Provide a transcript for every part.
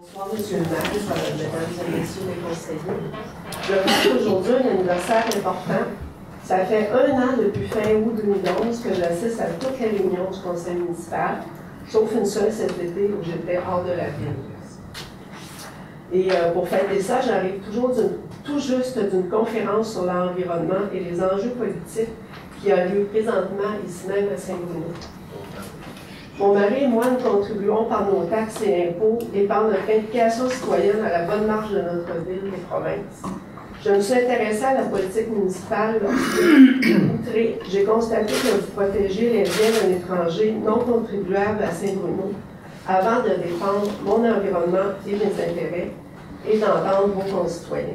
Bonsoir, Monsieur le maire, mesdames et messieurs les conseillers. Je fête aujourd'hui un anniversaire important. Ça fait 1 an depuis fin août 2011 que j'assiste à toutes les réunions du conseil municipal, sauf une seule cet été où j'étais hors de la ville. Et pour fêter ça, j'arrive tout juste d'une conférence sur l'environnement et les enjeux politiques qui a lieu présentement ici même à Saint-Bruno. Mon mari et moi, nous contribuons par nos taxes et impôts et par notre implication citoyenne à la bonne marche de notre ville et province. Je me suis intéressée à la politique municipale lorsque, j'ai constaté que vous protégez les biens d'un étranger non contribuable à Saint-Bruno avant de défendre mon environnement et mes intérêts et d'entendre vos concitoyens.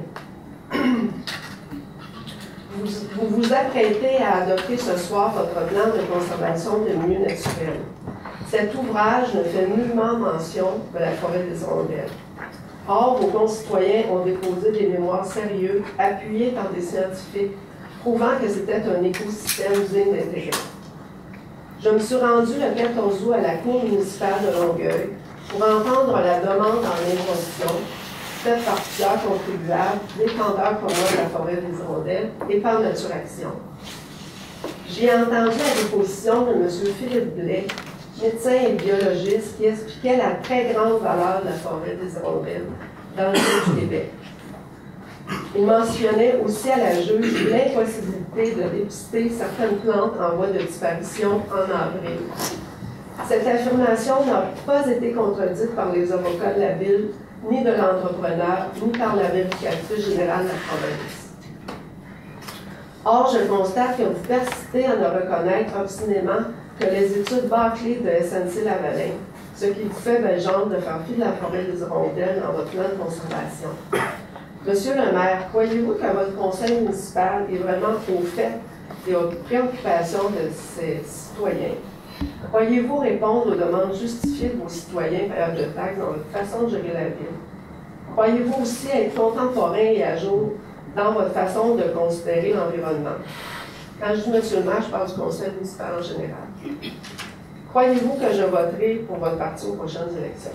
Vous vous apprêtez à adopter ce soir votre plan de conservation de milieux naturels. Cet ouvrage ne fait nullement mention de la forêt des Hirondelles. Or, vos concitoyens ont déposé des mémoires sérieux, appuyés par des scientifiques, prouvant que c'était un écosystème digne d'intérêt. Je me suis rendue le 14 août à la Cour municipale de Longueuil pour entendre la demande en injonction faite par plusieurs contribuables, défendeurs comme moi de la forêt des Hirondelles et par Nature Action. J'ai entendu la déposition de M. Philippe Blais, médecin et biologiste, qui expliquait la très grande valeur de la forêt des Hirondelles dans le sud du Québec. Il mentionnait aussi à la juge l'impossibilité de dépister certaines plantes en voie de disparition en avril. Cette affirmation n'a pas été contredite par les avocats de la ville, ni de l'entrepreneur, ni par la vérificatrice générale de la province. Or, je constate que vous persistez à ne reconnaître obstinément que les études bâclées de SNC-Lavalin, ce qui vous fait belle jambe de faire fi de la forêt des Hirondelles dans votre plan de conservation. Monsieur le maire, croyez-vous que votre conseil municipal est vraiment au fait et aux préoccupations de ses citoyens? Croyez-vous répondre aux demandes justifiées de vos citoyens payeurs de taxes dans votre façon de gérer la ville? Croyez-vous aussi être contemporain et à jour dans votre façon de considérer l'environnement? Quand je dis monsieur le maire, je parle du conseil municipal en général. Croyez-vous que je voterai pour votre parti aux prochaines élections?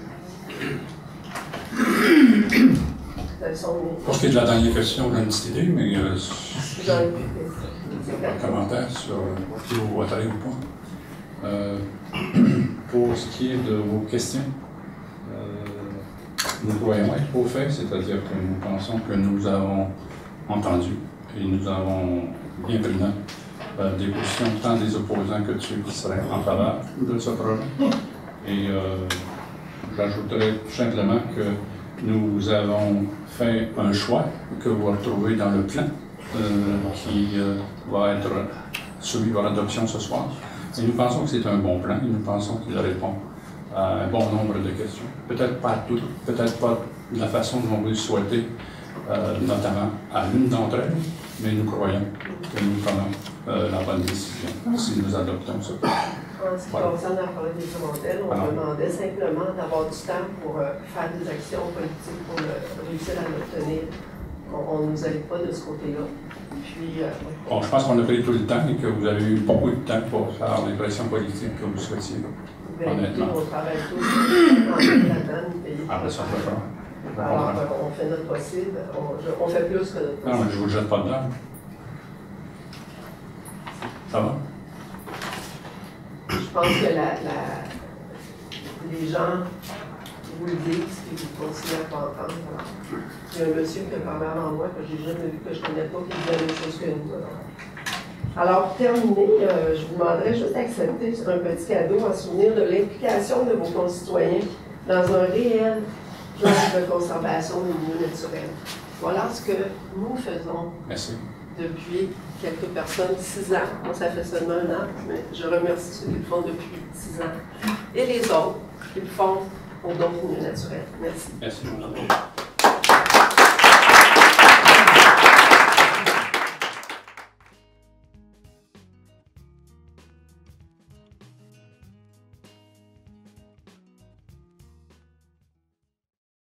Pour ce qui est de la dernière question, j'ai une petite idée, mais un commentaire sur si vous voterez ou pas. Pour ce qui est de vos questions, nous croyons être au fait, c'est-à-dire que nous pensons que nous avons entendu et nous avons bien pris note des positions tant des opposants que de ceux qui seraient en faveur de ce projet. Et j'ajouterais tout simplement que nous avons fait un choix que vous retrouvez dans le plan qui va être soumis à l'adoption ce soir. Et nous pensons que c'est un bon plan et nous pensons qu'il répond à un bon nombre de questions. Peut-être pas à toutes, peut-être pas de la façon dont vous le souhaitez, notamment à l'une d'entre elles, mais nous croyons que nous prenons la bonne décision si nous adoptons ce plan. En ce qui concerne la forêt des Hirondelles, on demandait simplement d'avoir du temps pour faire des actions politiques pour réussir à l'obtenir. On ne nous aide pas de ce côté-là. Puis, bon, je pense qu'on a pris tout le temps et que vous avez eu beaucoup de temps pour faire les pressions politiques que vous souhaitiez. Honnêtement. On travaille tous là-dedans, après ça, alors, on fait notre possible. On fait plus que notre possible. Non, mais je ne vous jette pas dedans. Ça va? Je pense que les gens vous le disent et vous continuez à pas entendre. Il y a un monsieur qui a parlé avant moi, que j'ai jamais vu, que je ne connais pas, qui dit la même chose que nous. Alors, pour terminer, je vous demanderais juste d'accepter un petit cadeau en souvenir de l'implication de vos concitoyens dans un réel plan de conservation des milieux naturels. Voilà ce que nous faisons. Merci. Depuis quelques personnes, 6 ans. Moi, ça fait seulement 1 an, mais je remercie ceux qui le font depuis 6 ans. Et les autres qui le font pour d'autres milieux naturels. Merci. Merci.